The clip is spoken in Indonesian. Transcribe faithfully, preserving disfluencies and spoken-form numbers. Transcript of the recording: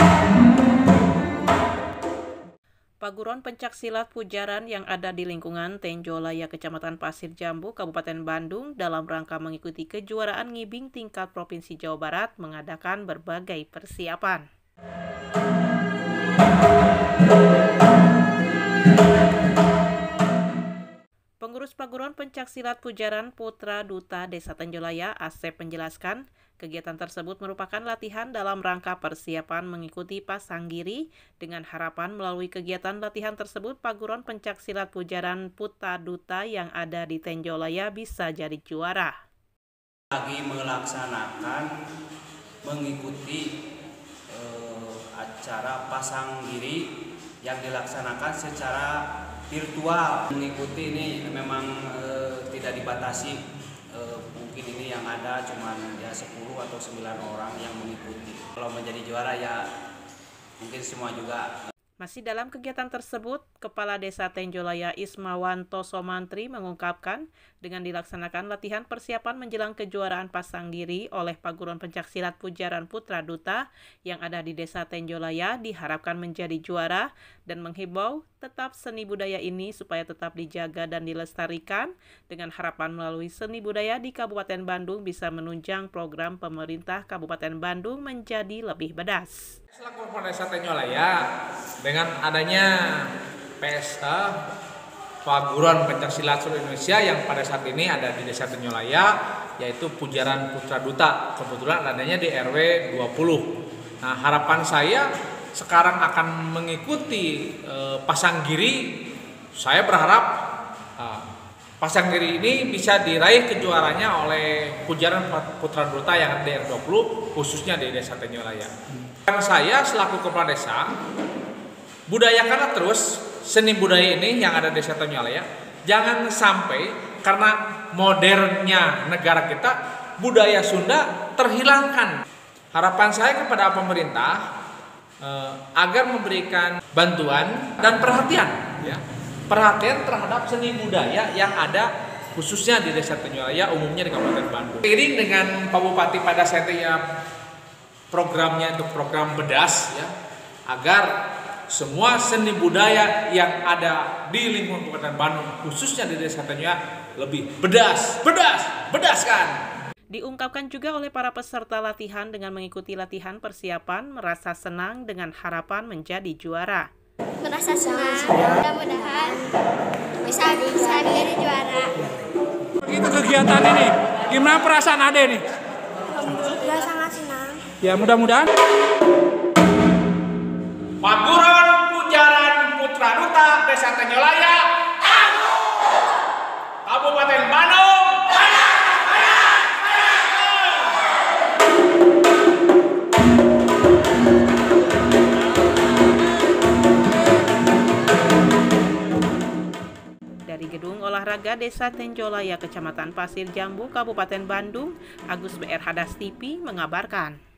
Paguron pencaksilat Pujaran yang ada di lingkungan Tenjolaya, Kecamatan Pasir Jambu, Kabupaten Bandung dalam rangka mengikuti kejuaraan ngibing tingkat Provinsi Jawa Barat mengadakan berbagai persiapan. Pengurus Paguron pencaksilat Pujaran Putra Duta Desa Tenjolaya, Asep, menjelaskan kegiatan tersebut merupakan latihan dalam rangka persiapan mengikuti Pasanggiri dengan harapan melalui kegiatan latihan tersebut Paguron pencaksilat Pujaran Putra Duta yang ada di Tenjolaya bisa jadi juara. Lagi melaksanakan mengikuti eh, acara Pasanggiri yang dilaksanakan secara virtual. Mengikuti ini memang e, tidak dibatasi, e, mungkin ini yang ada cuma ya sepuluh atau sembilan orang yang mengikuti. Kalau menjadi juara ya mungkin semua juga. Masih dalam kegiatan tersebut, Kepala Desa Tenjolaya Ismawanto Somantri mengungkapkan dengan dilaksanakan latihan persiapan menjelang kejuaraan Pasanggiri oleh Paguron pencaksilat Pujaran Putra Duta yang ada di Desa Tenjolaya diharapkan menjadi juara dan menghimbau tetap seni budaya ini supaya tetap dijaga dan dilestarikan dengan harapan melalui seni budaya di Kabupaten Bandung bisa menunjang program pemerintah Kabupaten Bandung menjadi lebih bedas. Selaku Kepala Desa Tenjolaya, dengan adanya P S A Paguron pencaksilat seluruh Indonesia yang pada saat ini ada di Desa Tenjolaya, yaitu Pujaran Putra Duta, kebetulan adanya di R W dua puluh. Nah, harapan saya sekarang akan mengikuti e, Pasanggiri. Saya berharap e, Pasanggiri ini bisa diraih kejuarannya oleh Pujaran Putra Duta yang ada di R W dua puluh, khususnya di Desa Tenjolaya. Dan saya selaku Kepala Desa, budayakanlah terus seni budaya ini yang ada di Desa Tenjolaya. Jangan sampai karena modernnya negara kita, budaya Sunda terhilangkan. Harapan saya kepada pemerintah eh, agar memberikan bantuan dan perhatian, ya, perhatian terhadap seni budaya yang ada khususnya di Desa Tenjolaya, umumnya di Kabupaten Bandung. Seiring dengan Pak Bupati pada saat ya, programnya untuk program bedas, ya, agar semua seni budaya yang ada di lingkungan Kabupaten Bandung, khususnya di Desa Tenjolaya, lebih bedas, bedas, bedaskan. Diungkapkan juga oleh para peserta latihan dengan mengikuti latihan persiapan merasa senang dengan harapan menjadi juara. Merasa senang, mudah-mudahan bisa bisa jadi juara. Begitu kegiatan ini, gimana perasaan Ade nih? Ya sangat senang. Ya mudah-mudahan. Paguron Pujaran Putra Duta Desa Tenjolaya, Kabupaten Bandung. Dari Gedung Olahraga Desa Tenjolaya, Kecamatan Pasir Jambu, Kabupaten Bandung, Agus B R Hadas T V mengabarkan.